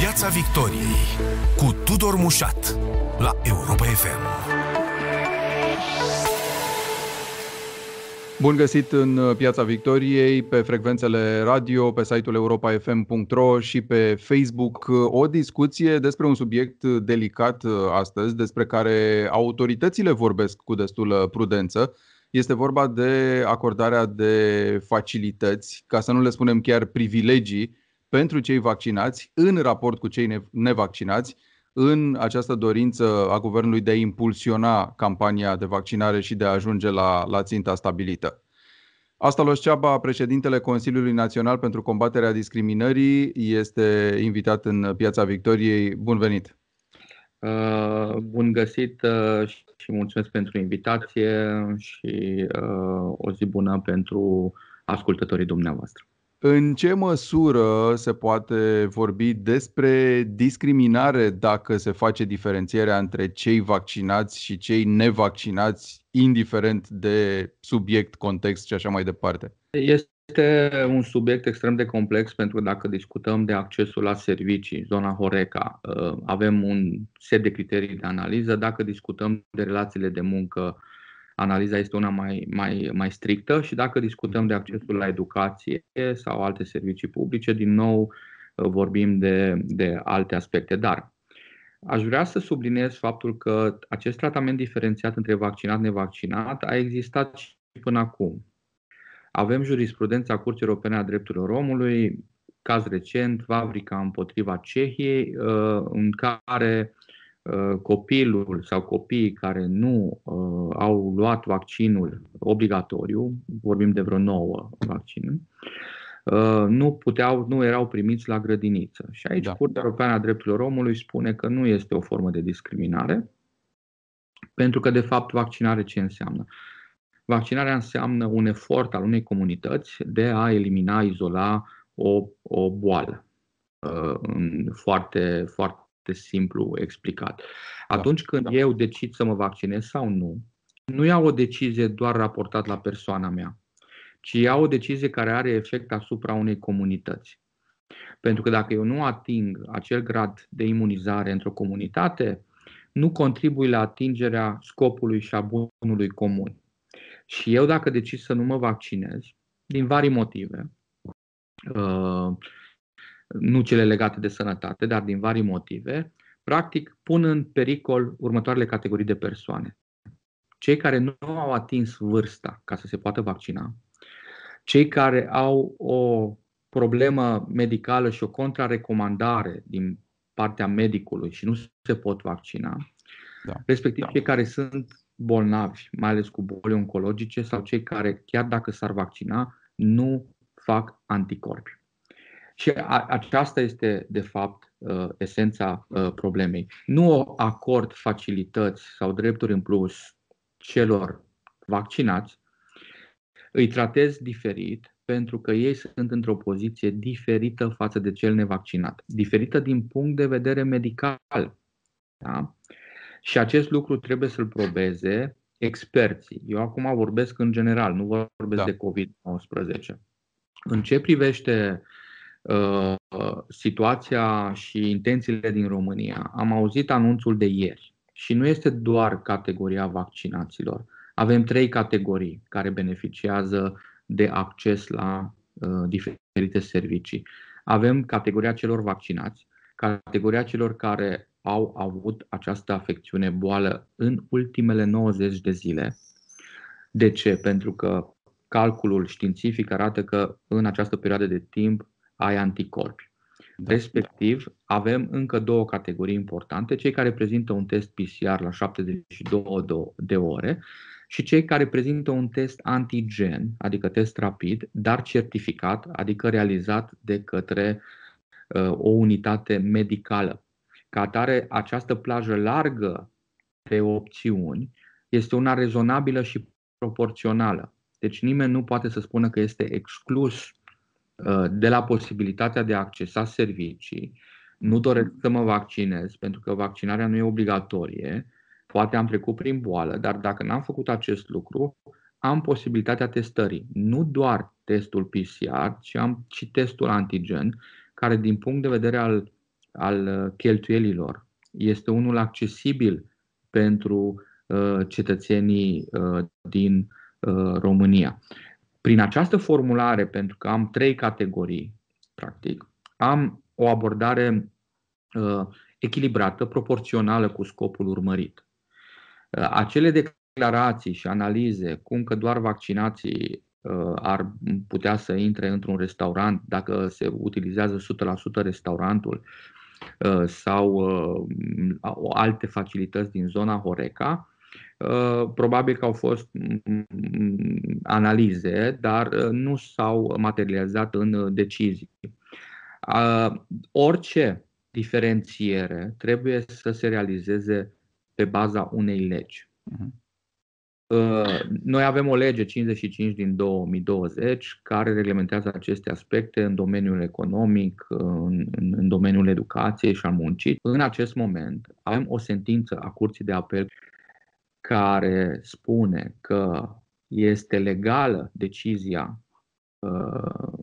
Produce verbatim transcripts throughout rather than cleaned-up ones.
Piața Victoriei cu Tudor Mușat la Europa F M. Bun găsit în Piața Victoriei, pe frecvențele radio, pe site-ul europa f m punct r o și pe Facebook. O discuție despre un subiect delicat astăzi, despre care autoritățile vorbesc cu destulă prudență. Este vorba de acordarea de facilități, ca să nu le spunem chiar privilegii, pentru cei vaccinați în raport cu cei nevaccinați, în această dorință a guvernului de a impulsiona campania de vaccinare și de a ajunge la, la ținta stabilită. Asta Ceaba, președintele Consiliului Național pentru Combaterea Discriminării, este invitat în Piața Victoriei. Bun venit! Uh, bun găsit uh, și mulțumesc pentru invitație și uh, o zi bună pentru ascultătorii dumneavoastră. În ce măsură se poate vorbi despre discriminare dacă se face diferențierea între cei vaccinați și cei nevaccinați, indiferent de subiect, context și așa mai departe? Este un subiect extrem de complex, pentru că dacă discutăm de accesul la servicii, zona Horeca, avem un set de criterii de analiză. Dacă discutăm de relațiile de muncă, analiza este una mai, mai, mai strictă, și dacă discutăm de accesul la educație sau alte servicii publice, din nou vorbim de, de alte aspecte. Dar aș vrea să subliniez faptul că acest tratament diferențiat între vaccinat și nevaccinat a existat și până acum. Avem jurisprudența Curții Europene a Drepturilor Omului, caz recent, Vavrica împotriva Cehiei, în care copilul sau copiii care nu uh, au luat vaccinul obligatoriu, vorbim de vreo nouă vaccine, uh, nu puteau, nu erau primiți la grădiniță. Și aici da. Curtea Europeană a Drepturilor Omului spune că nu este o formă de discriminare, pentru că de fapt vaccinare ce înseamnă? Vaccinarea înseamnă un efort al unei comunități de a elimina, izola o, o boală. Uh, foarte, foarte simplu explicat. Atunci când da. eu decid să mă vaccinez sau nu, nu iau o decizie doar raportat la persoana mea, ci iau o decizie care are efect asupra unei comunități. Pentru că dacă eu nu ating acel grad de imunizare într-o comunitate, nu contribui la atingerea scopului și a bunului comun. Și eu, dacă decid să nu mă vaccinez, din vari motive, uh, nu cele legate de sănătate, dar din vari motive, practic pun în pericol următoarele categorii de persoane. Cei care nu au atins vârsta ca să se poată vaccina, cei care au o problemă medicală și o contrarecomandare din partea medicului și nu se pot vaccina, da. respectiv da. cei care sunt bolnavi, mai ales cu boli oncologice, sau cei care, chiar dacă s-ar vaccina, nu fac anticorpi. Și a, aceasta este, de fapt, uh, esența uh, problemei. Nu acord facilități sau drepturi în plus celor vaccinați, îi tratez diferit pentru că ei sunt într-o poziție diferită față de cel nevaccinat. Diferită din punct de vedere medical. Da? Și acest lucru trebuie să-l probeze experții. Eu acum vorbesc în general, nu vorbesc da. de covid nouăsprezece. În ce privește Uh, situația și intențiile din România, am auzit anunțul de ieri și nu este doar categoria vaccinaților. Avem trei categorii care beneficiază de acces la uh, diferite servicii. Avem categoria celor vaccinați, categoria celor care au avut această afecțiune, boală, în ultimele nouăzeci de zile. De ce? Pentru că calculul științific arată că în această perioadă de timp ai anticorpi. Respectiv, avem încă două categorii importante, cei care prezintă un test P C R la șaptezeci și două de ore și cei care prezintă un test antigen, adică test rapid, dar certificat, adică realizat de către uh, o unitate medicală. Ca atare, această plajă largă de opțiuni este una rezonabilă și proporțională. Deci nimeni nu poate să spună că este exclus de la posibilitatea de a accesa servicii. Nu doresc să mă vaccinez pentru că vaccinarea nu e obligatorie, poate am trecut prin boală, dar dacă n-am făcut acest lucru, am posibilitatea testării. Nu doar testul P C R, ci am și testul antigen, care din punct de vedere al al cheltuielilor este unul accesibil pentru cetățenii din România. Prin această formulare, pentru că am trei categorii, practic, am o abordare echilibrată, proporțională cu scopul urmărit. Acele declarații și analize, cum că doar vaccinații ar putea să intre într-un restaurant dacă se utilizează o sută la sută restaurantul sau alte facilități din zona Horeca, probabil că au fost analize, dar nu s-au materializat în decizii. Orice diferențiere trebuie să se realizeze pe baza unei legi. Noi avem o lege cincizeci și cinci din două mii douăzeci care reglementează aceste aspecte în domeniul economic, în, în domeniul educației și al muncii. În acest moment avem o sentință a Curții de Apel care spune că este legală decizia uh,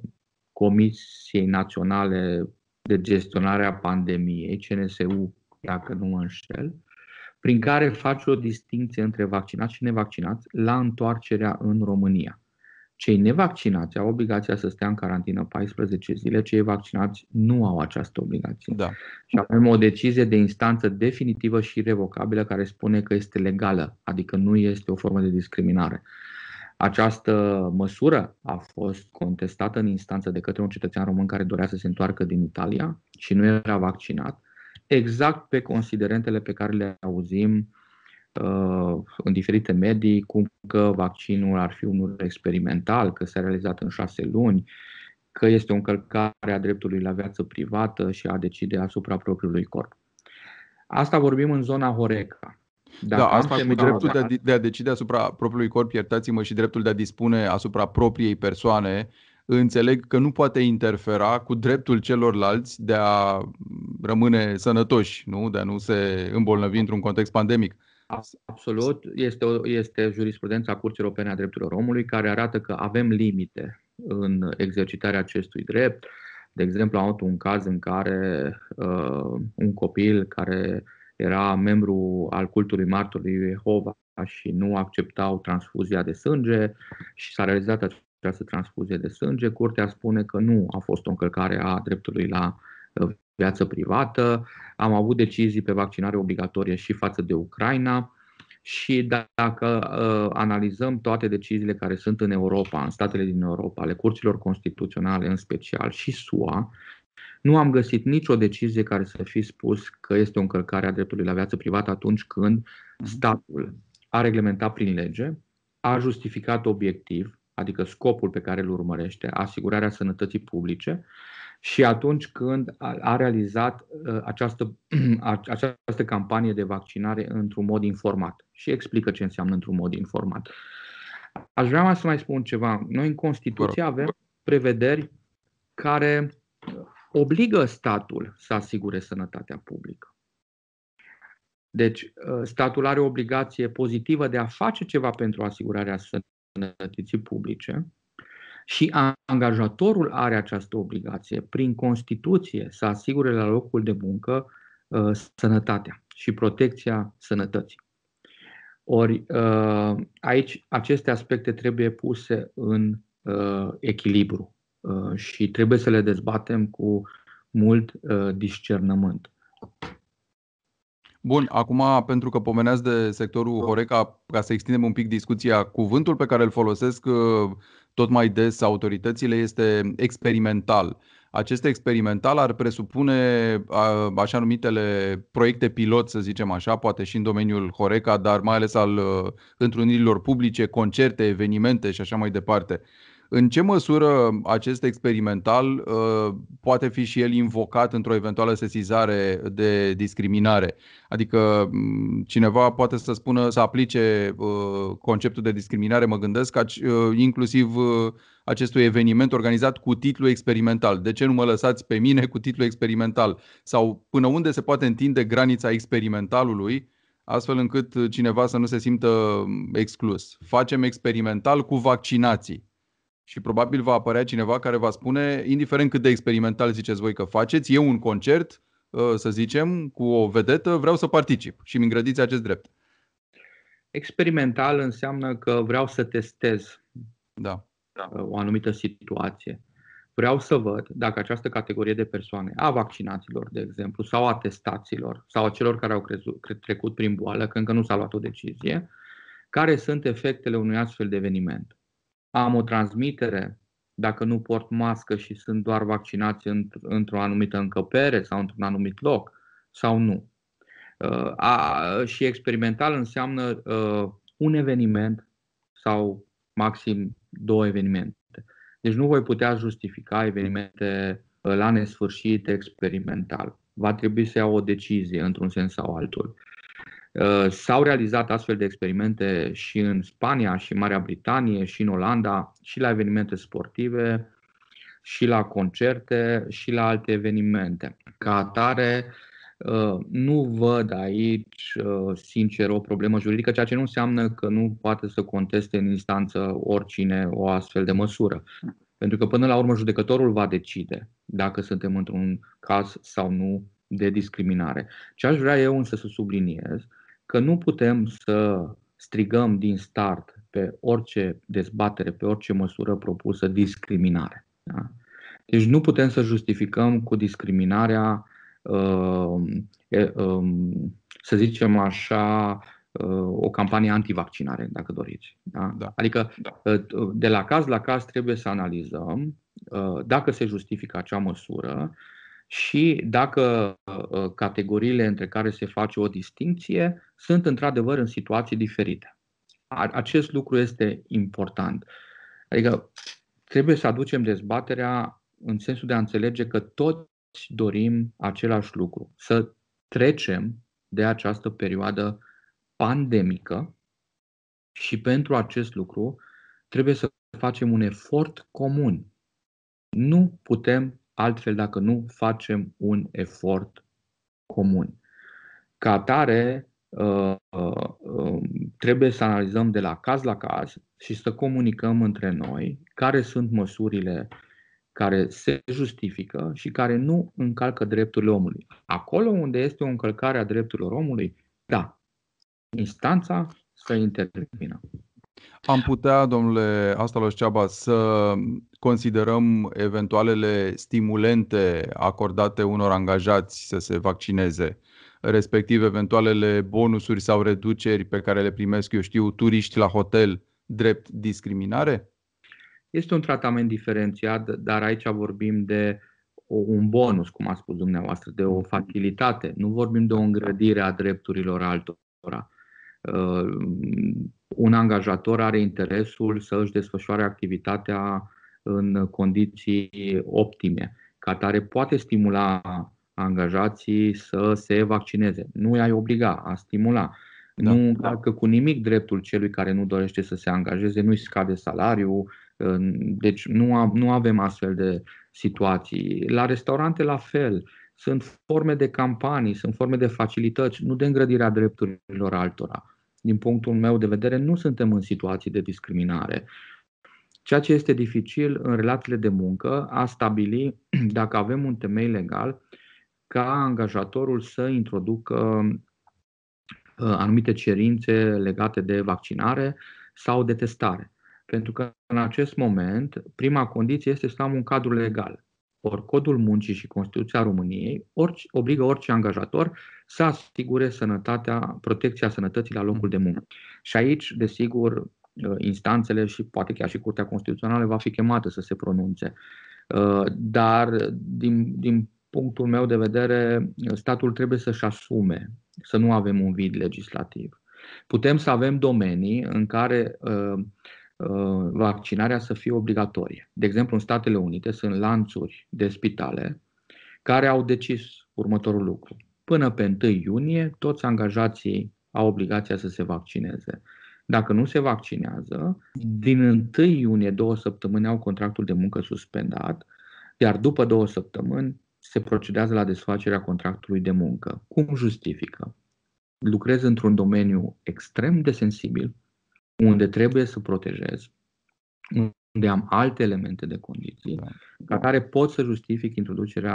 Comisiei Naționale de Gestionare a Pandemiei, C N S U, dacă nu mă înșel, prin care face o distinție între vaccinați și nevaccinați la întoarcerea în România. Cei nevaccinați au obligația să stea în carantină paisprezece zile, cei vaccinați nu au această obligație. Da. Și avem o decizie de instanță definitivă și irrevocabilă care spune că este legală, adică nu este o formă de discriminare. Această măsură a fost contestată în instanță de către un cetățean român care dorea să se întoarcă din Italia și nu era vaccinat, exact pe considerentele pe care le auzim uh, în diferite medii, cum că vaccinul ar fi unul experimental, că s-a realizat în șase luni, că este o încălcare a dreptului la viață privată și a decide asupra propriului corp. Asta vorbim în zona Horeca. Dacă da, asta cu dreptul de a, de a decide asupra propriului corp, iertați-mă, și dreptul de a dispune asupra propriei persoane, înțeleg că nu poate interfera cu dreptul celorlalți de a rămâne sănătoși, nu? De a nu se îmbolnăvi într-un context pandemic. Absolut. Este, o, este jurisprudența Curții Europene a Drepturilor Omului care arată că avem limite în exercitarea acestui drept. De exemplu, am avut un caz în care uh, un copil care era membru al cultului Martorului Jehova și nu acceptau transfuzia de sânge și s-a realizat această transfuzie de sânge. Curtea spune că nu a fost o încălcare a dreptului la viață privată. Am avut decizii pe vaccinare obligatorie și față de Ucraina și dacă uh, analizăm toate deciziile care sunt în Europa, în statele din Europa, ale curților constituționale în special și S U A, nu am găsit nicio decizie care să fi spus că este o încălcare a dreptului la viață privată atunci când statul a reglementat prin lege, a justificat obiectiv, adică scopul pe care îl urmărește, asigurarea sănătății publice, și atunci când a realizat această, această campanie de vaccinare într-un mod informat. Și explică ce înseamnă într-un mod informat. Aș vrea să mai spun ceva. Noi în Constituție avem prevederi care obligă statul să asigure sănătatea publică. Deci statul are o obligație pozitivă de a face ceva pentru asigurarea sănătății publice și angajatorul are această obligație prin Constituție să asigure la locul de muncă uh, sănătatea și protecția sănătății. Ori uh, aici aceste aspecte trebuie puse în uh, echilibru uh, și trebuie să le dezbatem cu mult uh, discernământ. Bun, acum pentru că pomeneați de sectorul Horeca, ca să extindem un pic discuția, cuvântul pe care îl folosesc tot mai des autoritățile este experimental. Acest experimental ar presupune așa numitele proiecte pilot, să zicem așa, poate și în domeniul Horeca, dar mai ales al întrunirilor publice, concerte, evenimente și așa mai departe. În ce măsură acest experimental uh, poate fi și el invocat într-o eventuală sesizare de discriminare? Adică cineva poate să spună, să aplice uh, conceptul de discriminare, mă gândesc, uh, inclusiv uh, acestui eveniment organizat cu titlu experimental. De ce nu mă lăsați pe mine cu titlu experimental? Sau până unde se poate întinde granița experimentalului, astfel încât cineva să nu se simtă exclus? Facem experimental cu vaccinații. Și probabil va apărea cineva care va spune, indiferent cât de experimental ziceți voi că faceți, e un concert să zicem, cu o vedetă, vreau să particip și mi îngrădiți acest drept. Experimental înseamnă că vreau să testez da. o anumită situație. Vreau să văd dacă această categorie de persoane, a vaccinaților, de exemplu, sau a testaților, sau a celor care au crezut, trecut prin boală, că încă nu s-a luat o decizie, care sunt efectele unui astfel de eveniment. Am o transmitere dacă nu port mască și sunt doar vaccinați într-o anumită încăpere sau într-un anumit loc, sau nu. A, și experimental înseamnă uh, un eveniment sau maxim două evenimente. Deci nu voi putea justifica evenimente la nesfârșit experimental. Va trebui să iau o decizie într-un sens sau altul. S-au realizat astfel de experimente și în Spania, și în Marea Britanie, și în Olanda, și la evenimente sportive, și la concerte, și la alte evenimente. Ca atare, nu văd aici, sincer, o problemă juridică, ceea ce nu înseamnă că nu poate să conteste în instanță oricine o astfel de măsură. Pentru că până la urmă judecătorul va decide dacă suntem într-un caz sau nu de discriminare. Ce aș vrea eu însă să subliniez, că nu putem să strigăm din start pe orice dezbatere, pe orice măsură propusă discriminare. Da? Deci nu putem să justificăm cu discriminarea, să zicem așa, o campanie antivaccinare, dacă doriți. Da? Da. Adică de la caz la caz trebuie să analizăm dacă se justifică acea măsură și dacă categoriile între care se face o distincție sunt într-adevăr în situații diferite. Acest lucru este important. Adică trebuie să aducem dezbaterea în sensul de a înțelege că toți dorim același lucru, să trecem de această perioadă pandemică și pentru acest lucru trebuie să facem un efort comun. Nu putem altfel dacă nu facem un efort comun. Ca atare, trebuie să analizăm de la caz la caz și să comunicăm între noi care sunt măsurile care se justifică și care nu încalcă drepturile omului. Acolo unde este o încălcare a drepturilor omului, da, instanța să intervină. Am putea, domnule Astalos Ceaba, să considerăm eventualele stimulente acordate unor angajați să se vaccineze, respectiv eventualele bonusuri sau reduceri pe care le primesc, eu știu, turiști la hotel, drept discriminare? Este un tratament diferențiat, dar aici vorbim de un bonus, cum a spus dumneavoastră, de o facilitate. Nu vorbim de o îngrădire a drepturilor altora. Un angajator are interesul să își desfășoare activitatea în condiții optime. Ca atare poate stimula angajații să se vaccineze. Nu i-ai obliga, a stimula. Da. Nu încalcă cu nimic dreptul celui care nu dorește să se angajeze, nu-i scade salariul. Deci nu, nu avem astfel de situații. La restaurante la fel. Sunt forme de campanii, sunt forme de facilități, nu de îngrădirea drepturilor altora. Din punctul meu de vedere, nu suntem în situații de discriminare. Ceea ce este dificil în relațiile de muncă, a stabili dacă avem un temei legal ca angajatorul să introducă anumite cerințe legate de vaccinare sau de testare. Pentru că în acest moment, prima condiție este să am un cadru legal. Ori Codul Muncii și Constituția României orice, obligă orice angajator să asigure sănătatea, protecția sănătății la locul de muncă. Și aici, desigur, instanțele și poate chiar și Curtea Constituțională va fi chemată să se pronunțe. Dar, din, din punctul meu de vedere, statul trebuie să-și asume, să nu avem un vid legislativ. Putem să avem domenii în care vaccinarea să fie obligatorie. De exemplu, în Statele Unite sunt lanțuri de spitale care au decis următorul lucru. Până pe întâi iunie, toți angajații au obligația să se vaccineze. Dacă nu se vaccinează, din întâi iunie, două săptămâni au contractul de muncă suspendat, iar după două săptămâni se procedează la desfacerea contractului de muncă. Cum justifică? Lucrez într-un domeniu extrem de sensibil, unde trebuie să protejez, unde am alte elemente de condiții, ca care pot să justific introducerea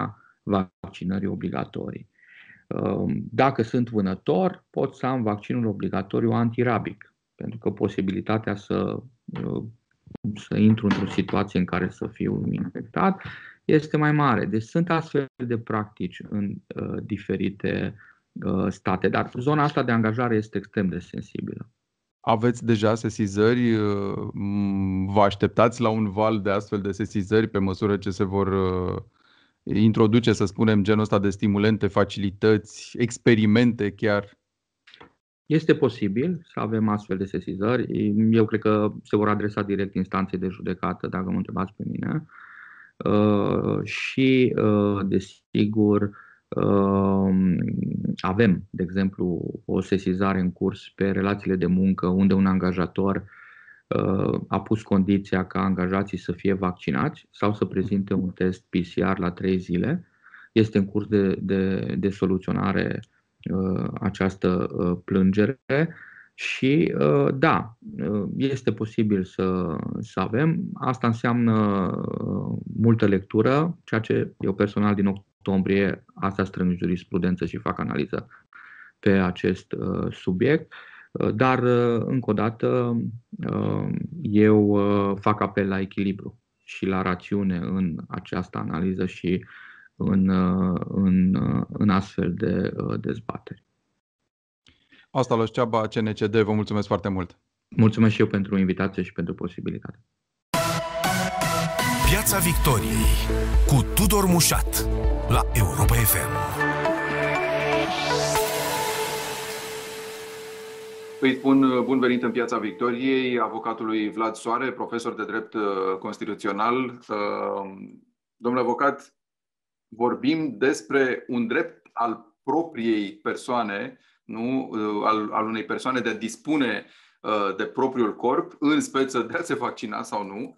vaccinării obligatorii. Dacă sunt vânător, pot să am vaccinul obligatoriu antirabic, pentru că posibilitatea să, să intru într-o situație în care să fiu infectat este mai mare. Deci sunt astfel de practici în uh, diferite uh, state, dar zona asta de angajare este extrem de sensibilă. Aveți deja sesizări? Vă așteptați la un val de astfel de sesizări pe măsură ce se vor introduce, să spunem, genul ăsta de stimulente, facilități, experimente chiar? Este posibil să avem astfel de sesizări. Eu cred că se vor adresa direct instanței de judecată, dacă mă întrebați pe mine. Și, desigur, avem, de exemplu, o sesizare în curs pe relațiile de muncă unde un angajator a pus condiția ca angajații să fie vaccinați sau să prezinte un test P C R la trei zile. Este în curs de, de, de soluționare această plângere și da, este posibil să, să avem. Asta înseamnă multă lectură, ceea ce eu personal din octombrie asta strâng jurisprudență și fac analiză pe acest subiect. Dar, încă o dată, eu fac apel la echilibru și la rațiune în această analiză și în, în, în astfel de dezbateri. Asta la Ceaba, C N C D, vă mulțumesc foarte mult. Mulțumesc și eu pentru invitație și pentru posibilitate. Piața Victoriei cu Tudor Mușat la Europa F M. Îi spun bun venit în Piața Victoriei avocatului Vlad Soare, profesor de drept constituțional. Domnule avocat, vorbim despre un drept al propriei persoane, nu? Al, al unei persoane de a dispune de propriul corp, în speță de a se vaccina sau nu,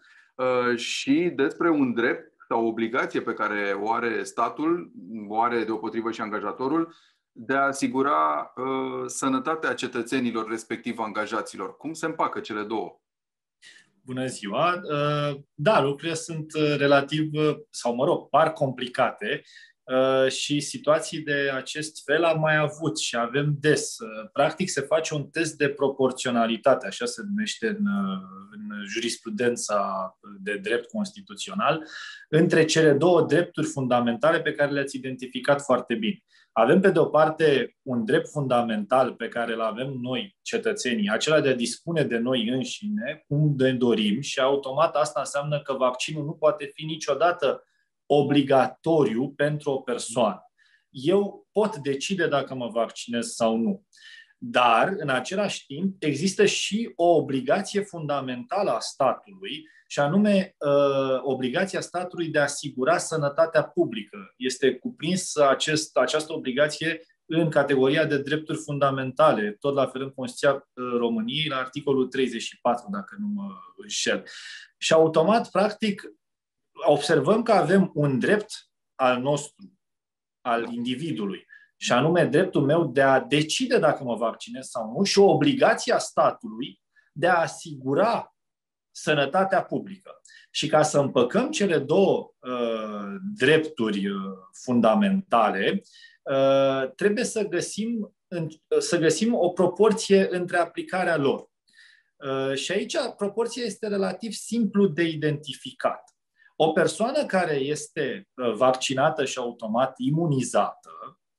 și despre un drept sau o obligație pe care o are statul, o are deopotrivă și angajatorul, de a asigura uh, sănătatea cetățenilor, respectiv angajaților. Cum se împacă cele două? Bună ziua! Uh, da, lucrurile sunt relativ, sau mă rog, par complicate uh, și situații de acest fel am mai avut și avem des. Uh, practic se face un test de proporționalitate, așa se numește în, în jurisprudența de drept constituțional, între cele două drepturi fundamentale pe care le-ați identificat foarte bine. Avem, pe de o parte, un drept fundamental pe care îl avem noi, cetățenii, acela de a dispune de noi înșine, cum ne dorim, și automat asta înseamnă că vaccinul nu poate fi niciodată obligatoriu pentru o persoană. Eu pot decide dacă mă vaccinez sau nu. Dar, în același timp, există și o obligație fundamentală a statului, și anume uh, obligația statului de a asigura sănătatea publică. Este cuprins acest, această obligație în categoria de drepturi fundamentale, tot la fel în Constituția României, la articolul treizeci și patru, dacă nu mă înșel. Și automat, practic, observăm că avem un drept al nostru, al individului, și anume dreptul meu de a decide dacă mă vaccinez sau nu, și o obligație a statului de a asigura sănătatea publică. Și ca să împăcăm cele două uh, drepturi uh, fundamentale, uh, trebuie să găsim, în, să găsim o proporție între aplicarea lor. Uh, și aici proporția este relativ simplu de identificat. O persoană care este uh, vaccinată și automat imunizată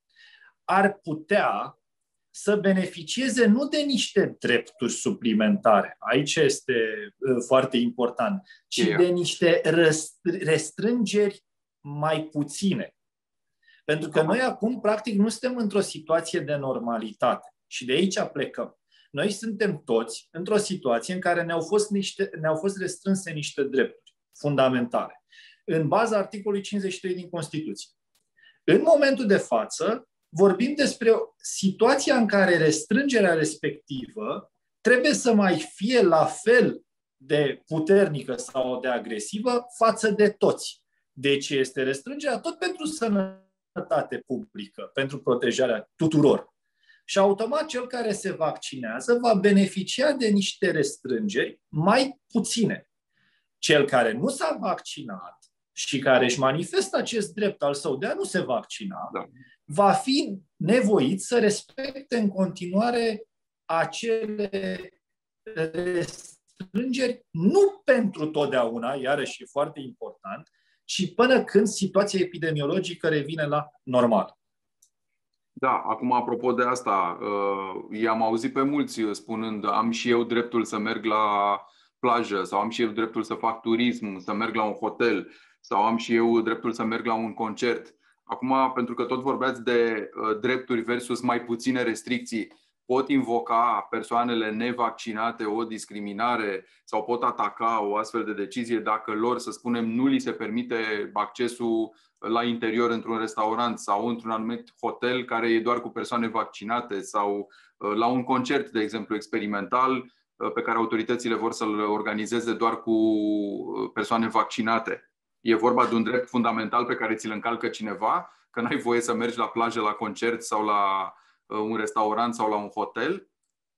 ar putea să beneficieze nu de niște drepturi suplimentare, aici este uh, foarte important, ci yeah. de niște restrângeri mai puține. Pentru că noi acum, practic, nu suntem într-o situație de normalitate și de aici plecăm. Noi suntem toți într-o situație în care ne-au fost, niște, ne-au fost restrânse niște drepturi fundamentale, în baza articolului cincizeci și trei din Constituție. În momentul de față, vorbim despre situația în care restrângerea respectivă trebuie să mai fie la fel de puternică sau de agresivă față de toți. Deci este restrângerea tot pentru sănătate publică, pentru protejarea tuturor. Și automat cel care se vaccinează va beneficia de niște restrângeri mai puține. Cel care nu s-a vaccinat și care își manifestă acest drept al său de a nu se vaccina, da. va fi nevoit să respecte în continuare acele restrângeri, nu pentru totdeauna, iarăși e foarte important, ci până când situația epidemiologică revine la normal. Da, acum apropo de asta, i-am auzit pe mulți spunând am și eu dreptul să merg la plajă sau am și eu dreptul să fac turism, să merg la un hotel sau am și eu dreptul să merg la un concert. Acum, pentru că tot vorbeați de drepturi versus mai puține restricții, pot invoca persoanele nevaccinate o discriminare sau pot ataca o astfel de decizie dacă lor, să spunem, nu li se permite accesul la interior într-un restaurant sau într-un anumit hotel care e doar cu persoane vaccinate sau la un concert, de exemplu, experimental pe care autoritățile vor să-l organizeze doar cu persoane vaccinate. E vorba de un drept fundamental pe care ți-l încalcă cineva, că n-ai voie să mergi la plajă, la concert sau la un restaurant sau la un hotel?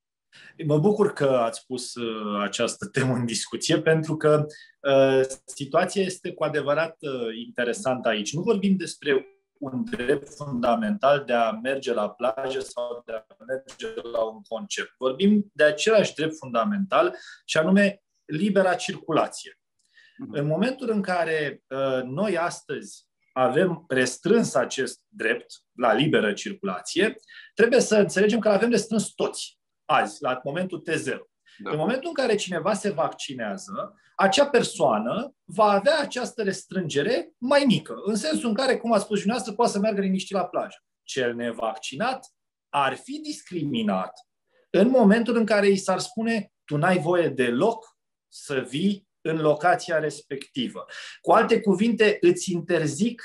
Mă bucur că ați pus această temă în discuție, pentru că uh, situația este cu adevărat uh, interesantă aici. Nu vorbim despre un drept fundamental de a merge la plajă sau de a merge la un concert. Vorbim de același drept fundamental, și anume libera circulație. Uh-huh. În momentul în care uh, noi astăzi avem restrâns acest drept la liberă circulație, trebuie să înțelegem că l-avem restrâns toți azi, la momentul T zero. Da. În momentul în care cineva se vaccinează, acea persoană va avea această restrângere mai mică, în sensul în care, cum a spus și dumneavoastră, poate să meargă liniștit la plajă. Cel nevaccinat ar fi discriminat în momentul în care i s-ar spune tu n-ai voie deloc să vii în locația respectivă. Cu alte cuvinte, îți interzic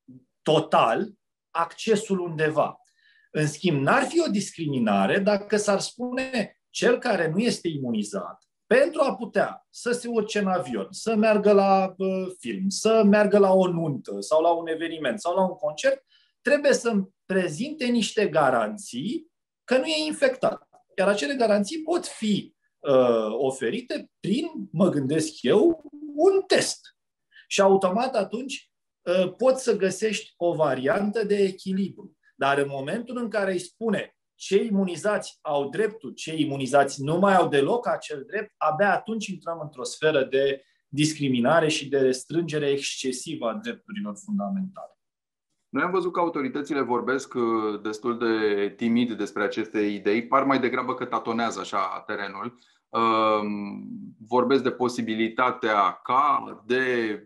total accesul undeva. În schimb, n-ar fi o discriminare dacă s-ar spune cel care nu este imunizat, pentru a putea să se urce în avion, să meargă la uh, film, să meargă la o nuntă sau la un eveniment sau la un concert, trebuie să-mi prezinte niște garanții că nu e infectat. Iar acele garanții pot fi uh, oferite prin, mă gândesc eu, un test. Și automat atunci uh, poți să găsești o variantă de echilibru. Dar în momentul în care îi spune cei imunizați au dreptul, cei imunizați nu mai au deloc acel drept, abia atunci intrăm într-o sferă de discriminare și de restrângere excesivă a drepturilor fundamentale. Noi am văzut că autoritățile vorbesc destul de timid despre aceste idei, par mai degrabă că tatonează așa terenul. Vorbesc de posibilitatea ca de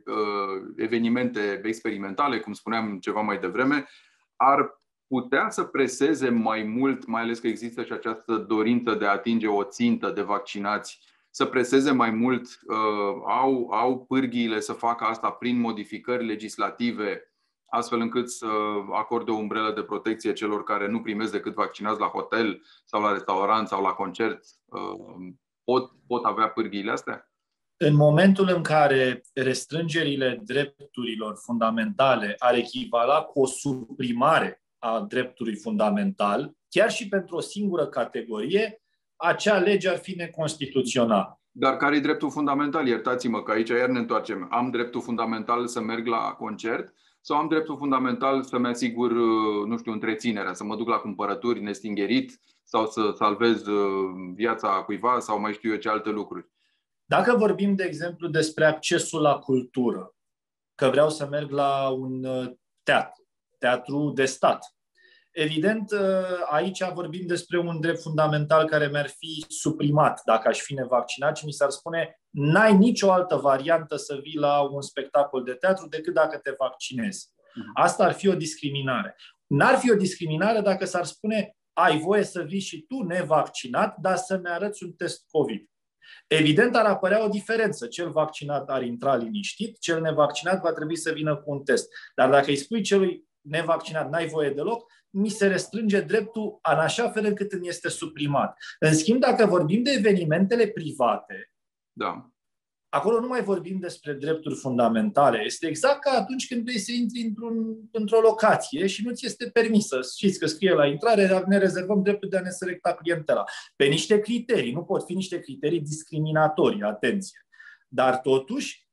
evenimente experimentale, cum spuneam ceva mai devreme, ar putea să preseze mai mult, mai ales că există și această dorință de a atinge o țintă de vaccinați, să preseze mai mult, au, au pârghiile să facă asta prin modificări legislative, astfel încât să acorde o umbrelă de protecție celor care nu primesc decât vaccinați la hotel sau la restaurant sau la concert. Pot, pot avea pârghiile astea? În momentul în care restrângerile drepturilor fundamentale ar echivala cu o suprimare a dreptului fundamental, chiar și pentru o singură categorie, acea lege ar fi neconstituțională. Dar care e dreptul fundamental? Iertați-mă că aici iar ne întoarcem. Am dreptul fundamental să merg la concert sau am dreptul fundamental să-mi asigur, nu știu, întreținerea, să mă duc la cumpărături nestingerit sau să salvez viața cuiva sau mai știu eu ce alte lucruri? Dacă vorbim, de exemplu, despre accesul la cultură, că vreau să merg la un teatru, teatru de stat, evident, aici vorbim despre un drept fundamental care mi-ar fi suprimat dacă aș fi nevaccinat și mi s-ar spune n-ai nicio altă variantă să vii la un spectacol de teatru decât dacă te vaccinezi. Asta ar fi o discriminare. N-ar fi o discriminare dacă s-ar spune ai voie să vii și tu nevaccinat, dar să-mi arăți un test COVID. Evident, ar apărea o diferență. Cel vaccinat ar intra liniștit, cel nevaccinat va trebui să vină cu un test. Dar dacă îi spui celui nevaccinat n-ai voie deloc, mi se restrânge dreptul în așa fel încât îmi este suprimat. În schimb, dacă vorbim de evenimentele private, da. Acolo nu mai vorbim despre drepturi fundamentale. Este exact ca atunci când vrei să intri într-un, într-o locație și nu ți este permisă. Știți că scrie la intrare, ne rezervăm dreptul de a ne selecta clientela. Pe niște criterii. Nu pot fi niște criterii discriminatorii, atenție. Dar totuși,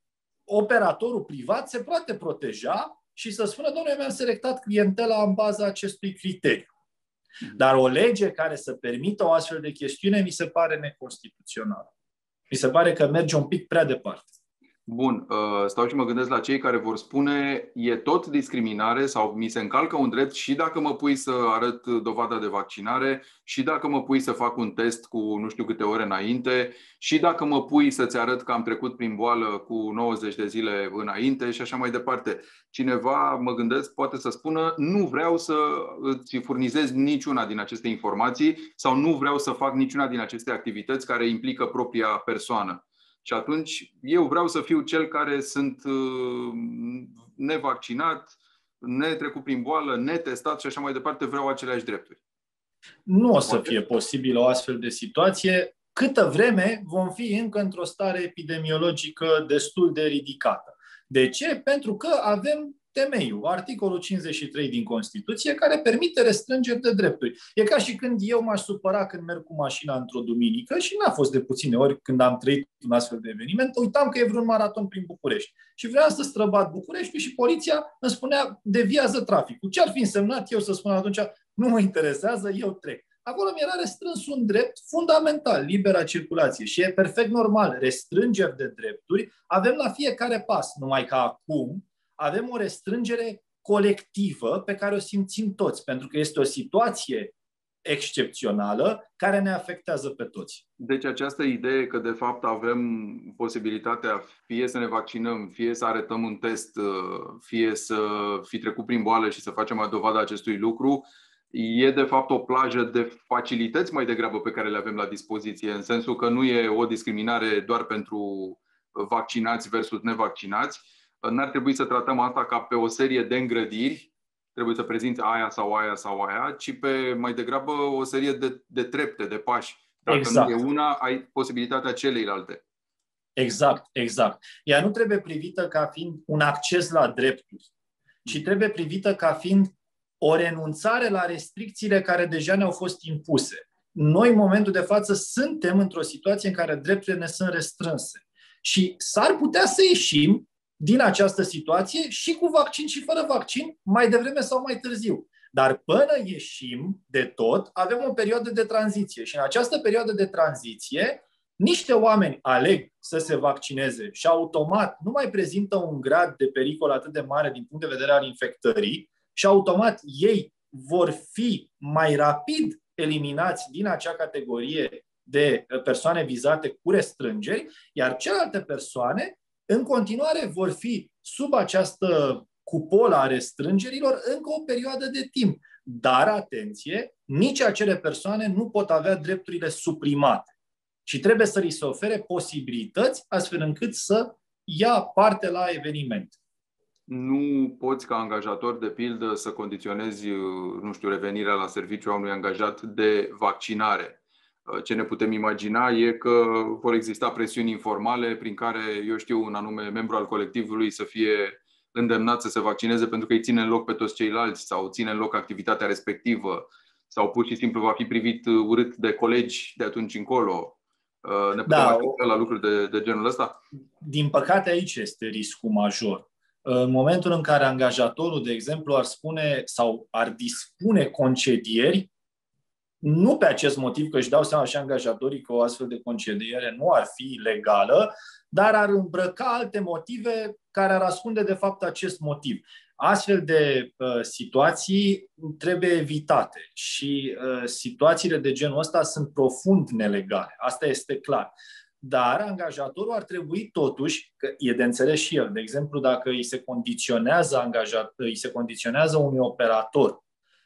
operatorul privat se poate proteja și să spună, domnule, mi-am selectat clientela în baza acestui criteriu. Dar o lege care să permită o astfel de chestiune mi se pare neconstituțională. Mi se pare că merge un pic prea departe. Bun, stau și mă gândesc la cei care vor spune e tot discriminare sau mi se încalcă un drept și dacă mă pui să arăt dovada de vaccinare și dacă mă pui să fac un test cu nu știu câte ore înainte și dacă mă pui să-ți arăt că am trecut prin boală cu nouăzeci de zile înainte și așa mai departe. Cineva, mă gândesc, poate să spună nu vreau să îți furnizez niciuna din aceste informații sau nu vreau să fac niciuna din aceste activități care implică propria persoană. Și atunci eu vreau să fiu cel care sunt nevaccinat, netrecut prin boală, netestat și așa mai departe, vreau aceleași drepturi. Nu o să fie posibilă o astfel de situație câtă vreme vom fi încă într-o stare epidemiologică destul de ridicată. De ce? Pentru că avem temeiul, articolul cincizeci și trei din Constituție, care permite restrângeri de drepturi. E ca și când eu m-aș supăra când merg cu mașina într-o duminică și n-a fost de puține ori când am trăit un astfel de eveniment, uitam că e vreun maraton prin București și vreau să străbat Bucureștiul și poliția îmi spunea deviază traficul. Ce ar fi însemnat eu să spun atunci nu mă interesează, eu trec. Acolo mi era restrâns un drept fundamental, libera circulație și e perfect normal. Restrângeri de drepturi avem la fiecare pas, numai că acum avem o restrângere colectivă pe care o simțim toți, pentru că este o situație excepțională care ne afectează pe toți. Deci această idee că de fapt avem posibilitatea fie să ne vaccinăm, fie să arătăm un test, fie să fi trecut prin boală și să facem dovada acestui lucru, e de fapt o plajă de facilități mai degrabă pe care le avem la dispoziție, în sensul că nu e o discriminare doar pentru vaccinați versus nevaccinați. N-ar trebui să tratăm asta ca pe o serie de îngrădiri, trebuie să prezinți aia sau aia sau aia, ci pe mai degrabă o serie de, de trepte, de pași. Dacă exact. Nu e una, ai posibilitatea celeilalte. Exact, exact. Ea nu trebuie privită ca fiind un acces la drepturi, ci trebuie privită ca fiind o renunțare la restricțiile care deja ne-au fost impuse. Noi, în momentul de față, suntem într-o situație în care drepturile ne sunt restrânse. Și s-ar putea să ieșim din această situație și cu vaccin și fără vaccin, mai devreme sau mai târziu. Dar până ieșim de tot, avem o perioadă de tranziție. Și în această perioadă de tranziție, niște oameni aleg să se vaccineze și automat nu mai prezintă un grad de pericol atât de mare din punct de vedere al infectării și automat ei vor fi mai rapid eliminați din acea categorie de persoane vizate cu restrângeri, iar celelalte persoane în continuare vor fi sub această cupolă a restrângerilor încă o perioadă de timp. Dar, atenție, nici acele persoane nu pot avea drepturile suprimate. Și trebuie să li se ofere posibilități astfel încât să ia parte la eveniment. Nu poți ca angajator, de pildă, să condiționezi, nu știu, revenirea la serviciu a unui angajat de vaccinare. Ce ne putem imagina e că vor exista presiuni informale prin care, eu știu, un anume membru al colectivului să fie îndemnat să se vaccineze pentru că îi ține în loc pe toți ceilalți sau ține în loc activitatea respectivă sau pur și simplu va fi privit urât de colegi de atunci încolo. Ne putem da, aștepta la lucruri de, de genul ăsta? Din păcate aici este riscul major. În momentul în care angajatorul, de exemplu, ar spune sau ar dispune concedieri, nu pe acest motiv, că își dau seama și angajatorii că o astfel de concediere nu ar fi legală, dar ar îmbrăca alte motive care ar ascunde de fapt acest motiv. Astfel de uh, situații trebuie evitate și uh, situațiile de genul ăsta sunt profund nelegale. Asta este clar. Dar angajatorul ar trebui totuși, că e de înțeles și el, de exemplu, dacă îi se condiționează, angajat, îi se condiționează unui operator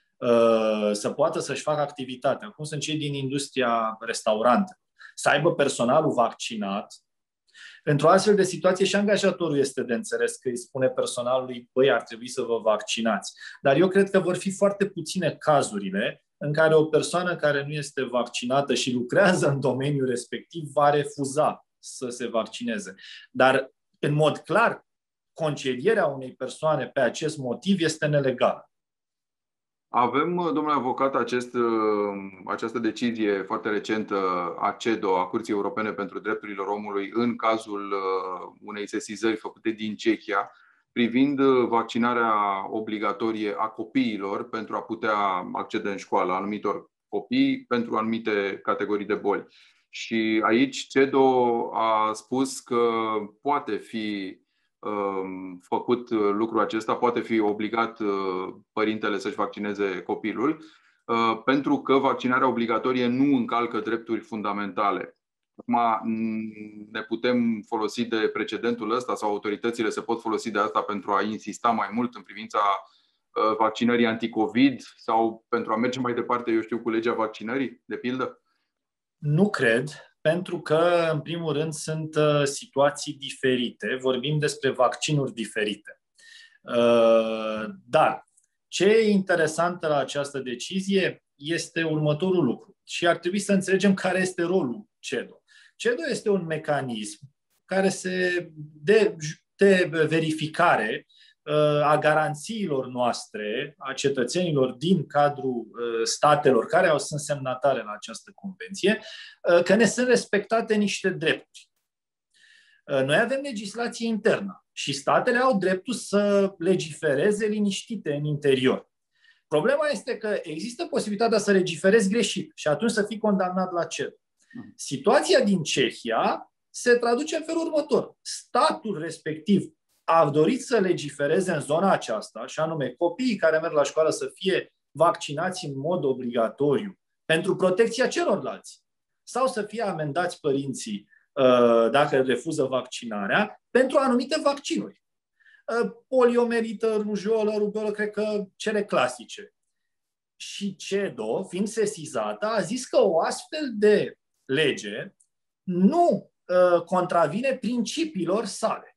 să poată să-și facă activitatea, cum sunt cei din industria restaurantă, să aibă personalul vaccinat, într-o astfel de situație și angajatorul este de înțeles că îi spune personalului, băi, ar trebui să vă vaccinați. Dar eu cred că vor fi foarte puține cazurile în care o persoană care nu este vaccinată și lucrează în domeniul respectiv va refuza să se vaccineze. Dar, în mod clar, concedierea unei persoane pe acest motiv este nelegală. Avem, domnule avocat, acest, această decizie foarte recentă a CEDO, a Curții Europene pentru Drepturile Omului, în cazul unei sesizări făcute din Cehia, privind vaccinarea obligatorie a copiilor pentru a putea accede în școală, anumitor copii pentru anumite categorii de boli. Și aici CEDO a spus că poate fi făcut lucrul acesta, poate fi obligat părintele să-și vaccineze copilul, pentru că vaccinarea obligatorie nu încalcă drepturi fundamentale. Acum ne putem folosi de precedentul ăsta sau autoritățile se pot folosi de asta pentru a insista mai mult în privința vaccinării anticovid sau pentru a merge mai departe, eu știu, cu legea vaccinării, de pildă? Nu cred, pentru că, în primul rând, sunt uh, situații diferite. Vorbim despre vaccinuri diferite. Uh, dar ce e interesant la această decizie este următorul lucru. Și ar trebui să înțelegem care este rolul CEDO. CEDO este un mecanism care se de, de verificare a garanțiilor noastre, a cetățenilor din cadrul statelor care au sunt semnatare la această convenție, că ne sunt respectate niște drepturi. Noi avem legislație internă și statele au dreptul să legifereze liniștite în interior. Problema este că există posibilitatea să legiferezi greșit și atunci să fii condamnat la CEDO. Situația din Cehia se traduce în felul următor. Statul respectiv a dorit să legifereze în zona aceasta, și anume copiii care merg la școală să fie vaccinați în mod obligatoriu pentru protecția celorlalți sau să fie amendați părinții dacă refuză vaccinarea pentru anumite vaccinuri. Poliomelită, rujolă, rubeolă, cred că cele clasice. Și CEDO, fiind sesizată, a zis că o astfel de lege nu contravine principiilor sale.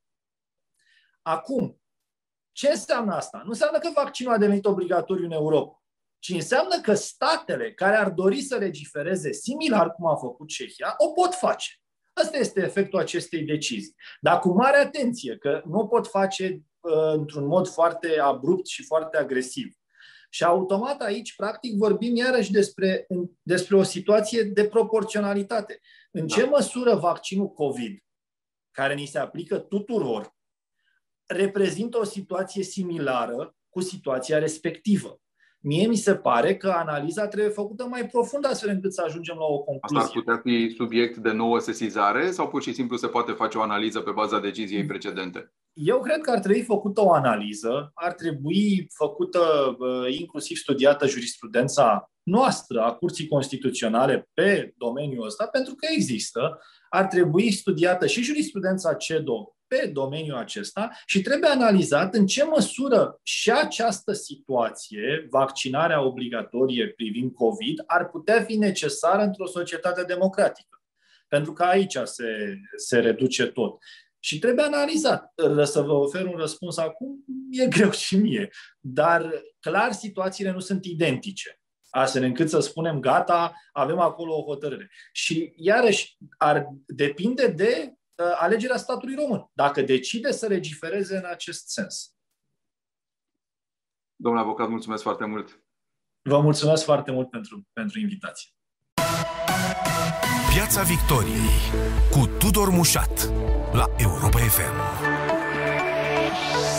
Acum, ce înseamnă asta? Nu înseamnă că vaccinul a devenit obligatoriu în Europa, ci înseamnă că statele care ar dori să legifereze similar cum a făcut Cehia, o pot face. Asta este efectul acestei decizii. Dar cu mare atenție, că nu o pot face uh, într-un mod foarte abrupt și foarte agresiv. Și automat aici, practic, vorbim iarăși despre, despre o situație de proporționalitate. În ce măsură vaccinul COVID, care ni se aplică tuturor, reprezintă o situație similară cu situația respectivă. Mie mi se pare că analiza trebuie făcută mai profund astfel încât să ajungem la o concluzie. Asta ar putea fi subiect de nouă sesizare sau pur și simplu se poate face o analiză pe baza deciziei precedente? Eu cred că ar trebui făcută o analiză, ar trebui făcută, inclusiv studiată jurisprudența noastră a Curții Constituționale pe domeniul ăsta, pentru că există, ar trebui studiată și jurisprudența CEDO pe domeniul acesta și trebuie analizat în ce măsură și această situație, vaccinarea obligatorie privind COVID, ar putea fi necesară într-o societate democratică. Pentru că aici se, se reduce tot. Și trebuie analizat. Să vă ofer un răspuns acum e greu și mie. Dar clar situațiile nu sunt identice. Astfel încât să spunem gata, avem acolo o hotărâre. Și iarăși ar depinde de alegerea statului român, dacă decide să legifereze în acest sens. Domnule avocat, mulțumesc foarte mult. Vă mulțumesc foarte mult pentru, pentru invitație. Piața Victoriei cu Tudor Mușat la Europa F M.